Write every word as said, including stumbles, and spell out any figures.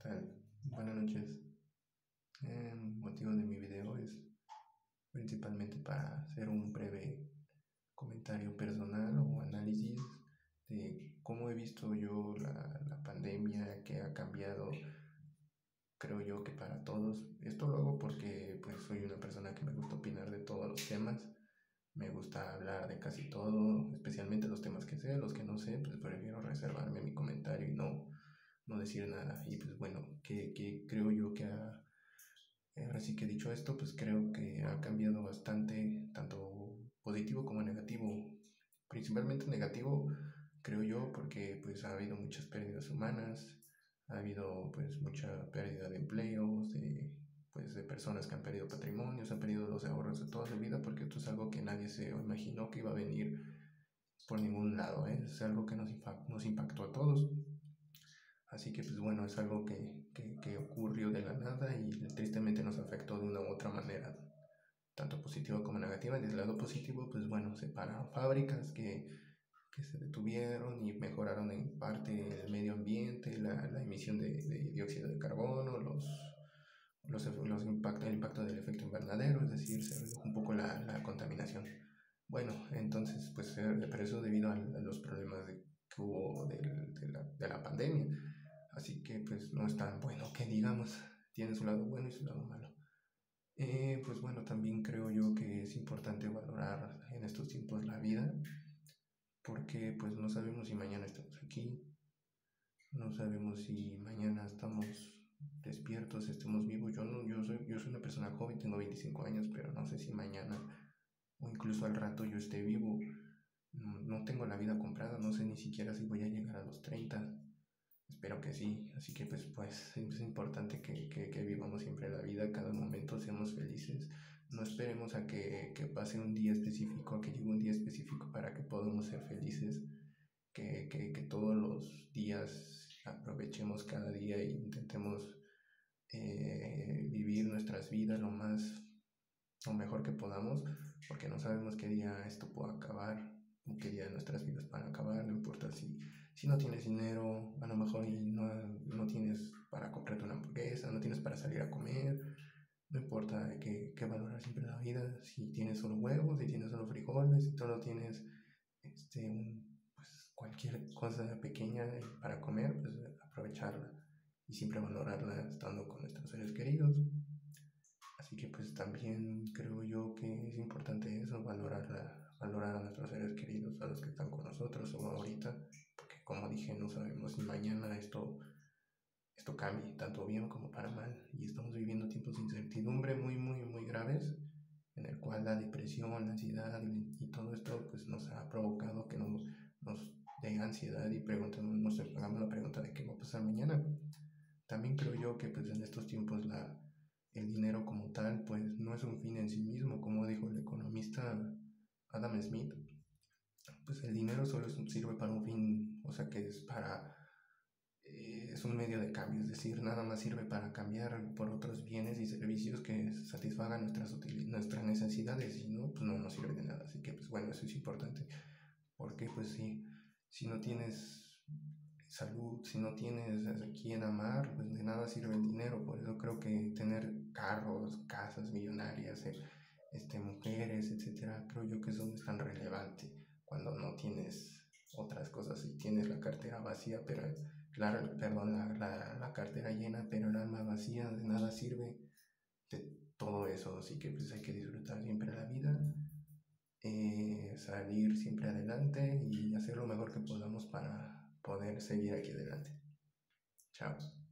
tal? Buenas noches. El motivo de mi video es principalmente para hacer un breve comentario personal o análisis de cómo he visto yo la, la pandemia que ha cambiado, creo yo que para todos. Esto lo hago porque pues soy una persona que me gusta opinar de todos los temas. Me gusta hablar de casi todo, especialmente los temas que sé. Los que no sé, pues prefiero reservarme mi comentario y no, no decir nada. Y pues bueno, que, que creo yo que ha, ahora sí que dicho esto, pues creo que ha cambiado bastante, tanto positivo como negativo. Principalmente negativo, creo yo, porque pues ha habido muchas pérdidas humanas, ha habido pues mucha pérdida de empleos, de, pues, de personas que han perdido patrimonios, han perdido los ahorros de toda su vida, porque esto es algo que nadie se imaginó que iba a venir por ningún lado, ¿eh? Es algo que nos, nos impactó a todos. Así que pues bueno, es algo que, que, que ocurrió de la nada y tristemente nos afectó de una u otra manera, tanto positiva como negativa. Desde el lado positivo, pues bueno, se pararon fábricas que, que se detuvieron y mejoraron en parte el medio ambiente, la, la emisión de, de dióxido de carbono, los, los, los impactos, el impacto del efecto invernadero, es decir, se redujo un poco la, la contaminación. Bueno, entonces, pues, pero eso debido a, a los problemas de, que hubo de, de, la, de la pandemia. Así que, pues, no es tan bueno que digamos, tiene su lado bueno y su lado malo. Eh, pues bueno, también creo yo que es importante valorar en estos tiempos la vida, porque pues no sabemos si mañana estamos aquí, no sabemos si mañana estamos despiertos, estemos vivos. Yo, no, yo, soy, yo soy una persona joven, tengo veinticinco años, pero no sé si mañana o incluso al rato yo esté vivo. No, no tengo la vida comprada, no sé ni siquiera si voy a llegar a los treinta. Espero que sí, así que pues, pues es importante que, que, que vivamos siempre la vida, cada momento seamos felices. No esperemos a que, que pase un día específico, a que llegue un día específico para que podamos ser felices. Que, que, que todos los días aprovechemos cada día e intentemos eh, vivir nuestras vidas lo más, lo mejor que podamos, porque no sabemos qué día esto pueda acabar, o qué día de nuestras vidas van a acabar. No importa si, si no tienes dinero, a lo mejor y no, no tienes para comprarte una hamburguesa, no tienes para salir a comer. No importa, hay que, que valorar siempre la vida. Si tienes solo huevos, si tienes solo frijoles, si solo tienes este, un, pues, cualquier cosa pequeña para comer, pues aprovecharla y siempre valorarla estando con nuestros seres queridos. Así que pues también creo yo que es importante eso, valorar, la, valorar a nuestros seres queridos, a los que están con nosotros o ahorita, porque como dije, no sabemos si mañana esto, esto cambie, tanto bien como para mal, y estamos viviendo tiempos de incertidumbre muy, muy, muy graves, en el cual la depresión, la ansiedad y, y todo esto pues nos ha provocado que nos, nos dé ansiedad y preguntemos, nos hagamos la pregunta de qué va a pasar mañana. También creo yo que pues en estos tiempos la el dinero como tal pues no es un fin en sí mismo, como dijo el economista Adam Smith. Pues el dinero solo sirve para un fin, o sea que es para eh, es un medio de cambio, es decir, nada más sirve para cambiar por otros bienes y servicios que satisfagan nuestras, nuestras necesidades, y no, pues no nos sirve de nada. Así que pues bueno, eso es importante, porque pues sí, si no tienes salud, si no tienes a quien amar, pues de nada sirve el dinero. Por eso creo que tener carros, casas millonarias, eh, este, mujeres, etcétera, creo yo que eso no es tan relevante cuando no tienes otras cosas y tienes la cartera vacía, pero claro, perdón, la, la, la cartera llena, pero el alma vacía, de nada sirve de todo eso. Así que pues hay que disfrutar siempre la vida, eh, salir siempre adelante y hacer lo mejor que podamos para poder seguir aquí adelante. Chao.